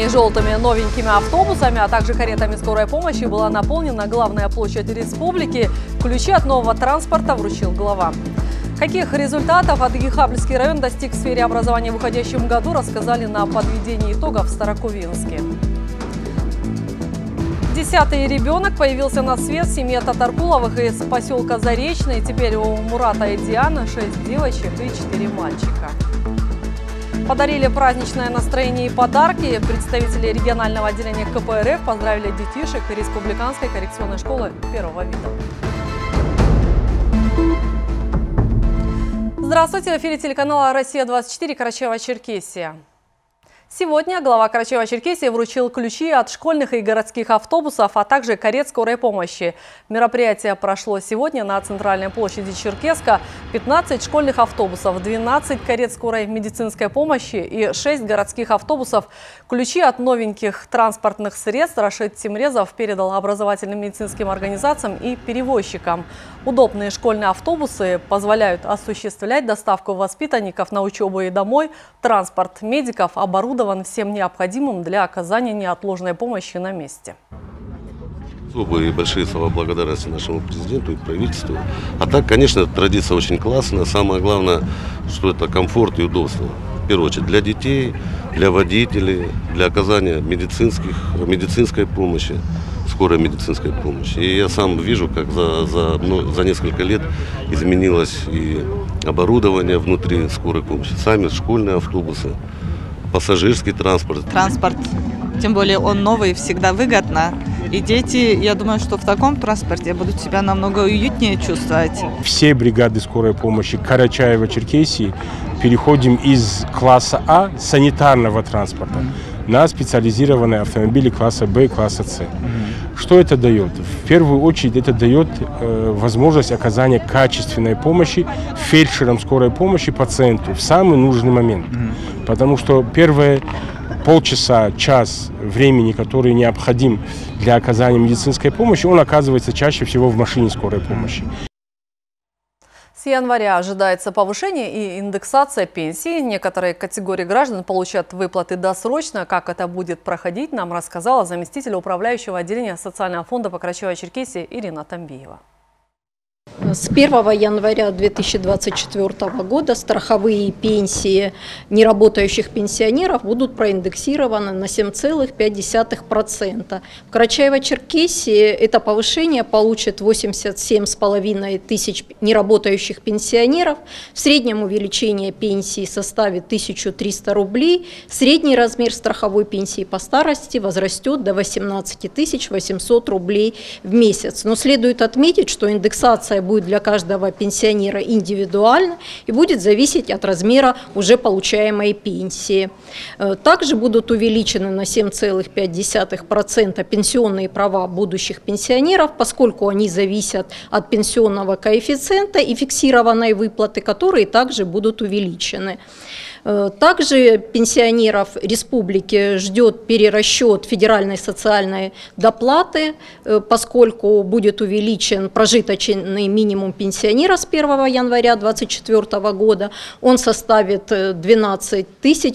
синими и желтыми новенькими автобусами, а также каретами скорой помощи была наполнена главная площадь республики. Ключи от нового транспорта вручил глава. Каких результатов Адыгейхабльский район достиг в сфере образования в уходящем году, рассказали на подведении итогов в Старокувинске. 10-й ребенок появился на свет в семье Татаркуловых из поселка Заречный. Теперь у Мурата и Дианы 6 девочек и 4 мальчика. Подарили праздничное настроение и подарки. Представители регионального отделения КПРФ поздравили детишек Республиканской коррекционной школы первого вида. Здравствуйте, в эфире телеканала «Россия-24», Карачаево-Черкесия. Сегодня глава Карачаево-Черкесии вручил ключи от школьных и городских автобусов, а также карет скорой помощи. Мероприятие прошло сегодня на центральной площади Черкесска. 15 школьных автобусов, 12 карет скорой медицинской помощи и 6 городских автобусов. Ключи от новеньких транспортных средств Рашид Тимрезов передал образовательным медицинским организациям и перевозчикам. Удобные школьные автобусы позволяют осуществлять доставку воспитанников на учебу и домой. Транспорт медиков оборудован всем необходимым для оказания неотложной помощи на месте. Особые и большие слова благодарности нашему президенту и правительству. А так, конечно, традиция очень классная. Самое главное, что это комфорт и удобство. В первую очередь для детей, для водителей, для оказания медицинской помощи, скорой медицинской помощи. И я сам вижу, как за несколько лет изменилось и оборудование внутри скорой помощи. Сами школьные автобусы, пассажирский транспорт. Транспорт, тем более он новый, всегда выгодно. И дети, я думаю, что в таком транспорте будут себя намного уютнее чувствовать. Все бригады скорой помощи Карачаево-Черкесии переходим из класса А санитарного транспорта на специализированные автомобили класса Б и класса С. Что это дает? В первую очередь это дает возможность оказания качественной помощи фельдшерам скорой помощи пациенту в самый нужный момент. Потому что первые полчаса, час времени, который необходим для оказания медицинской помощи, он оказывается чаще всего в машине скорой помощи. С января ожидается повышение и индексация пенсий. Некоторые категории граждан получат выплаты досрочно. Как это будет проходить, нам рассказала заместитель управляющего отделения социального фонда по Карачаево-Черкесии Ирина Тамбиева. С 1 января 2024 года страховые пенсии неработающих пенсионеров будут проиндексированы на 7,5%. В Карачаево-Черкесии это повышение получит 87,5 тысяч неработающих пенсионеров. В среднем увеличение пенсии составит 1300 рублей. Средний размер страховой пенсии по старости возрастет до 18 800 рублей в месяц. Но следует отметить, что индексация будет для каждого пенсионера индивидуально и будет зависеть от размера уже получаемой пенсии. Также будут увеличены на 7,5% пенсионные права будущих пенсионеров, поскольку они зависят от пенсионного коэффициента и фиксированной выплаты, которые также будут увеличены. Также пенсионеров республики ждет перерасчет федеральной социальной доплаты, поскольку будет увеличен прожиточный минимум пенсионера с 1 января 2024 года. Он составит 12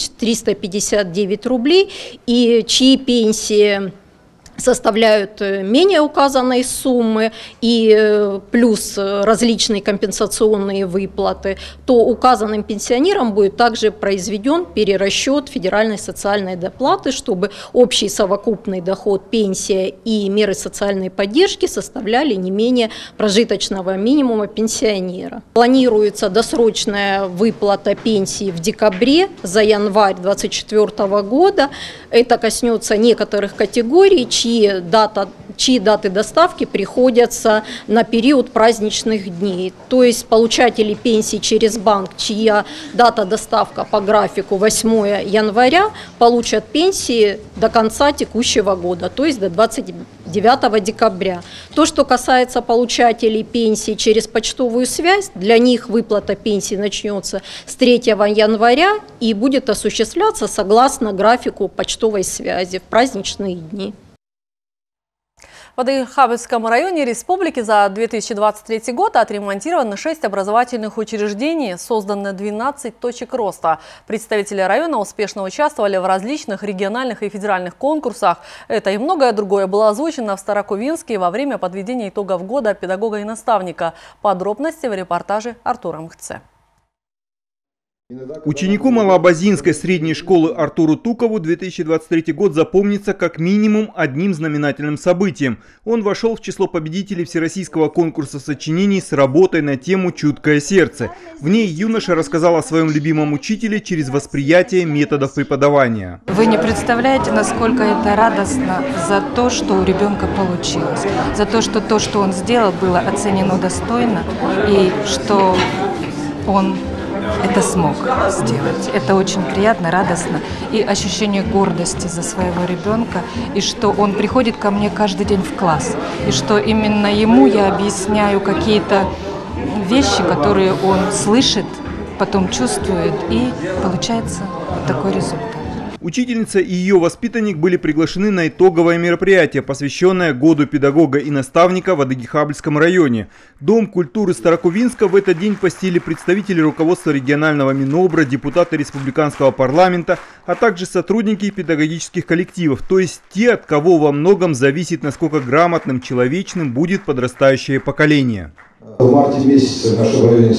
359 рублей, и чьи пенсии составляют менее указанной суммы и плюс различные компенсационные выплаты, то указанным пенсионерам будет также произведен перерасчет федеральной социальной доплаты, чтобы общий совокупный доход, пенсия и меры социальной поддержки составляли не менее прожиточного минимума пенсионера. Планируется досрочная выплата пенсии в декабре за январь 2024 года. Это коснется некоторых категорий, чьи даты доставки приходятся на период праздничных дней. То есть получатели пенсий через банк, чья дата доставка по графику 8 января, получат пенсии до конца текущего года, то есть до 29 декабря. То, что касается получателей пенсий через почтовую связь, для них выплата пенсии начнется с 3 января и будет осуществляться согласно графику почтовой связи в праздничные дни. В Адыгейском районе республики за 2023 год отремонтировано 6 образовательных учреждений, создано 12 точек роста. Представители района успешно участвовали в различных региональных и федеральных конкурсах. Это и многое другое было озвучено в Старокувинске во время подведения итогов года педагога и наставника. Подробности в репортаже Артура Мхце. Ученику Малоабазинской средней школы Артуру Тукову 2023 год запомнится как минимум одним знаменательным событием. Он вошел в число победителей всероссийского конкурса сочинений с работой на тему «Чуткое сердце». В ней юноша рассказал о своем любимом учителе через восприятие методов преподавания. Вы не представляете, насколько это радостно за то, что у ребенка получилось. За то, что он сделал, было оценено достойно и что он это смог сделать. Это очень приятно, радостно. И ощущение гордости за своего ребенка. И что он приходит ко мне каждый день в класс. И что именно ему я объясняю какие-то вещи, которые он слышит, потом чувствует. И получается вот такой результат. Учительница и ее воспитанник были приглашены на итоговое мероприятие, посвященное Году педагога и наставника в Адыгейском районе. Дом культуры Старокувинска в этот день посетили представители руководства регионального Минобра, депутаты республиканского парламента, а также сотрудники педагогических коллективов, то есть те, от кого во многом зависит, насколько грамотным, человечным будет подрастающее поколение. В марте месяце в нашем районе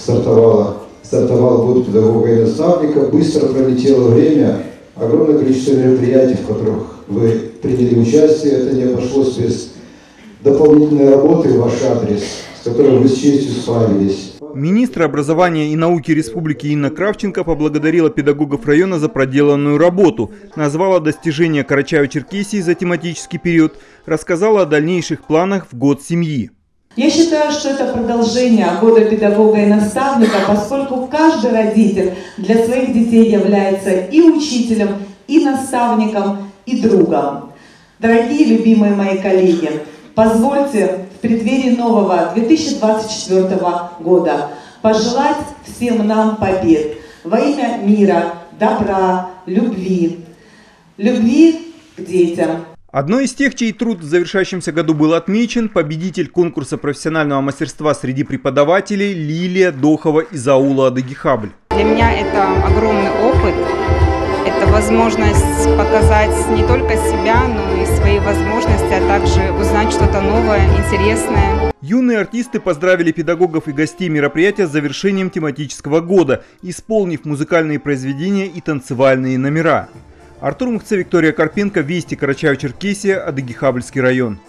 стартовал Год педагога и наставника. Быстро пролетело время. Огромное количество мероприятий, в которых вы приняли участие, это не обошлось без дополнительной работы в ваш адрес, с которой вы с честью справились. Министр образования и науки республики Инна Кравченко поблагодарила педагогов района за проделанную работу, назвала достижения Карачаево-Черкесии за тематический период, рассказала о дальнейших планах в Год семьи. Я считаю, что это продолжение Года педагога и наставника, поскольку каждый родитель для своих детей является и учителем, и наставником, и другом. Дорогие любимые мои коллеги, позвольте в преддверии нового 2024 года пожелать всем нам побед во имя мира, добра, любви. Любви к детям. Одной из тех, чей труд в завершающемся году был отмечен, победитель конкурса профессионального мастерства среди преподавателей Лилия Дохова из аула Адыгейхабль. Для меня это огромный опыт, это возможность показать не только себя, но и свои возможности, а также узнать что-то новое, интересное. Юные артисты поздравили педагогов и гостей мероприятия с завершением тематического года, исполнив музыкальные произведения и танцевальные номера. Артур Мхце, Виктория Карпенко, Вести, Карачаево-Черкесия, Адыгейский район.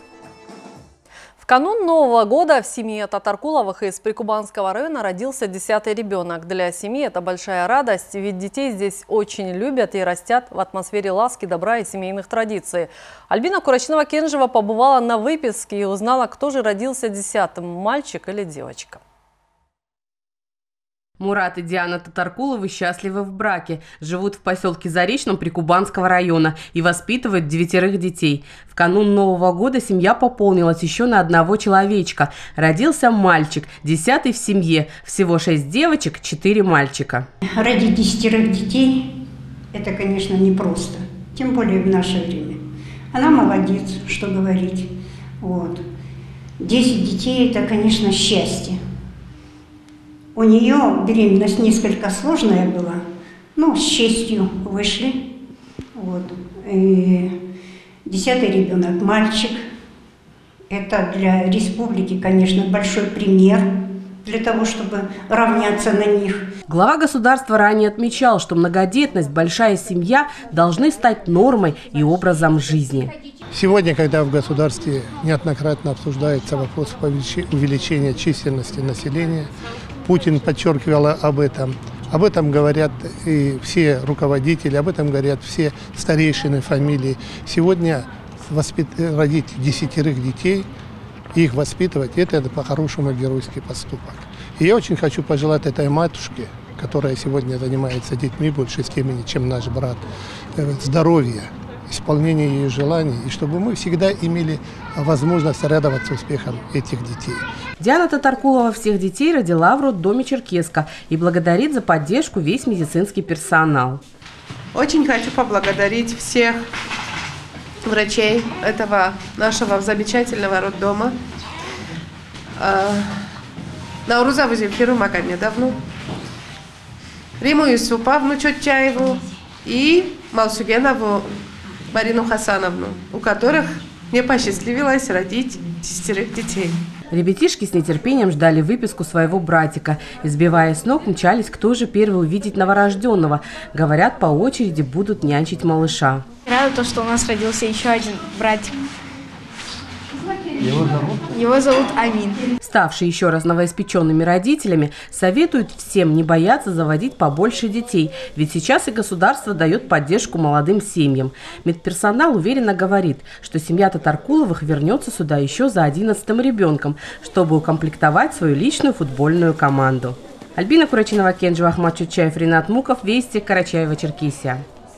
В канун Нового года в семье Татаркуловых из Прикубанского района родился 10-й ребенок. Для семьи это большая радость, ведь детей здесь очень любят и растят в атмосфере ласки, добра и семейных традиций. Альбина Курачнова-Кенжева побывала на выписке и узнала, кто же родился 10-м, мальчик или девочка. Мурат и Диана Татаркуловы счастливы в браке, живут в поселке Заречном Прикубанского района и воспитывают 9 детей. В канун Нового года семья пополнилась еще на одного человечка. Родился мальчик, 10-й в семье. Всего 6 девочек, 4 мальчика. Родить 10 детей – это, конечно, непросто, тем более в наше время. Она молодец, что говорить. Вот. 10 детей – это, конечно, счастье. У нее беременность несколько сложная была, но с честью вышли. Вот. 10-й ребенок, мальчик. Это для республики, конечно, большой пример для того, чтобы равняться на них. Глава государства ранее отмечал, что многодетность, большая семья должны стать нормой и образом жизни. Сегодня, когда в государстве неоднократно обсуждается вопрос увеличения численности населения, Путин подчеркивал об этом. Об этом говорят и все руководители, об этом говорят все старейшины фамилии. Сегодня родить 10 детей и их воспитывать – это по-хорошему геройский поступок. И я очень хочу пожелать этой матушке, которая сегодня занимается детьми в большей степени, чем наш брат, здоровья, исполнения ее желаний, и чтобы мы всегда имели возможность радоваться успехам этих детей. Диана Татаркулова всех детей родила в роддоме Черкесска и благодарит за поддержку весь медицинский персонал. Очень хочу поблагодарить всех врачей этого нашего замечательного роддома. Наурузову Земфиру Магомедовну, Риму Юсуповну Чотчаеву и Малсугенову Марину Хасановну, у которых мне посчастливилось родить 10 детей. Ребятишки с нетерпением ждали выписку своего братика. Избивая с ног, мчались, кто же первый увидеть новорожденного. Говорят, по очереди будут нянчить малыша. Рада то, что у нас родился еще один братик. Его зовут? Его зовут Амин. Ставшие еще раз новоиспеченными родителями советуют всем не бояться заводить побольше детей, ведь сейчас и государство дает поддержку молодым семьям. Медперсонал уверенно говорит, что семья Татаркуловых вернется сюда еще за 11-м ребенком, чтобы укомплектовать свою личную футбольную команду. Альбина Курачинова, Кенджи Ахмад Чучаев, Ринат Муков, Вести, Карачаево-Черкесия.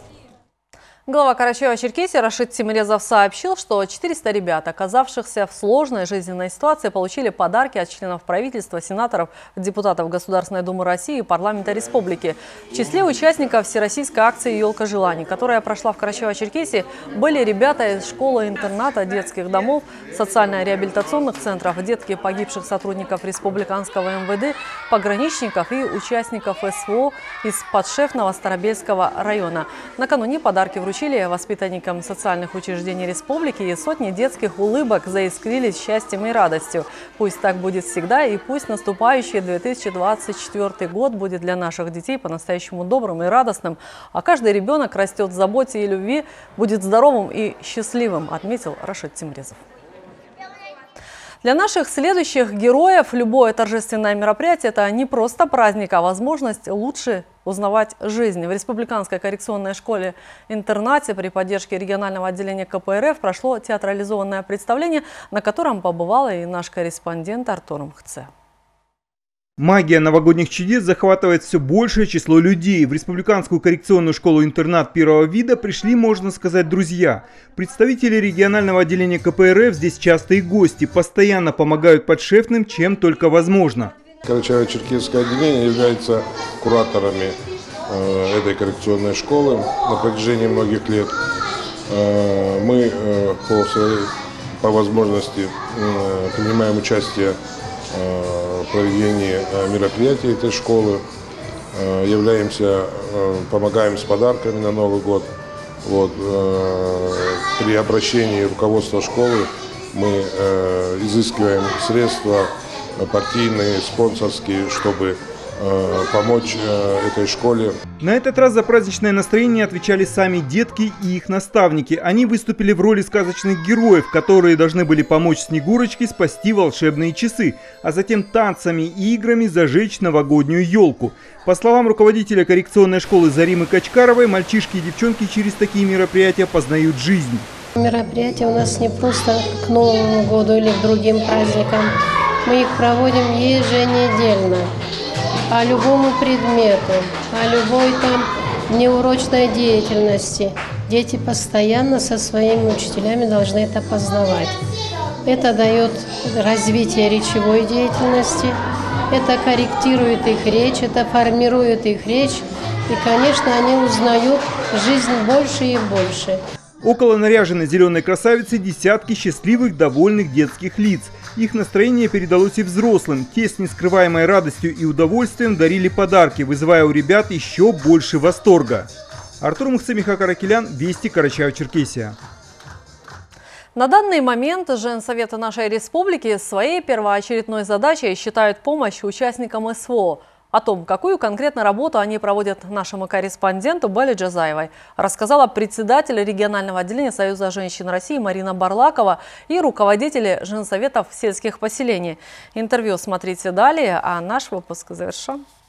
Глава Карачаева-Черкесии Рашид Тимирезов сообщил, что 400 ребят, оказавшихся в сложной жизненной ситуации, получили подарки от членов правительства, сенаторов, депутатов Государственной Думы России и парламента республики. В числе участников всероссийской акции «Елка желаний», которая прошла в Карачаево-Черкесии, были ребята из школы-интерната, детских домов, социально-реабилитационных центров, детки погибших сотрудников республиканского МВД, пограничников и участников СВО из подшефного Старобельского района. Накануне подарки вручили воспитанникам социальных учреждений республики, и сотни детских улыбок заискрились счастьем и радостью. Пусть так будет всегда, и пусть наступающий 2024 год будет для наших детей по-настоящему добрым и радостным, а каждый ребенок растет в заботе и любви, будет здоровым и счастливым, отметил Рашид Тимирезов. Для наших следующих героев любое торжественное мероприятие – это не просто праздник, а возможность лучше узнавать жизнь. В Республиканской коррекционной школе-интернате при поддержке регионального отделения КПРФ прошло театрализованное представление, на котором побывал и наш корреспондент Артур Мхце. Магия новогодних чудес захватывает все большее число людей. В Республиканскую коррекционную школу-интернат первого вида пришли, можно сказать, друзья. Представители регионального отделения КПРФ здесь частые гости, постоянно помогают подшефным, чем только возможно. Карачаево-Черкесское отделение является кураторами этой коррекционной школы на протяжении многих лет. Мы по возможности принимаем участие в проведении мероприятий этой школы, помогаем с подарками на Новый год. При обращении руководства школы мы изыскиваем средства партийные, спонсорские, чтобы помочь этой школе. На этот раз за праздничное настроение отвечали сами детки и их наставники. Они выступили в роли сказочных героев, которые должны были помочь Снегурочке спасти волшебные часы, а затем танцами и играми зажечь новогоднюю елку. По словам руководителя коррекционной школы Заримы Качкаровой, мальчишки и девчонки через такие мероприятия познают жизнь. Мероприятия у нас не просто к Новому году или к другим праздникам. Мы их проводим еженедельно. По любому предмету, по любой неурочной деятельности. Дети постоянно со своими учителями должны это познавать. Это дает развитие речевой деятельности, это корректирует их речь, это формирует их речь. И, конечно, они узнают жизнь больше и больше. Около наряженной зеленой красавицы десятки счастливых, довольных детских лиц. Их настроение передалось и взрослым. Те с нескрываемой радостью и удовольствием дарили подарки, вызывая у ребят еще больше восторга. Артур Мхце, Михаил Каракелян, Вести, Карачаево-Черкесия. На данный момент Женсоветы нашей республики своей первоочередной задачей считают помощь участникам СВО. О том, какую конкретно работу они проводят нашему корреспонденту Белле Джазаевой, рассказала председатель регионального отделения Союза женщин России Марина Барлакова и руководители женсоветов сельских поселений. Интервью смотрите далее, а наш выпуск завершен.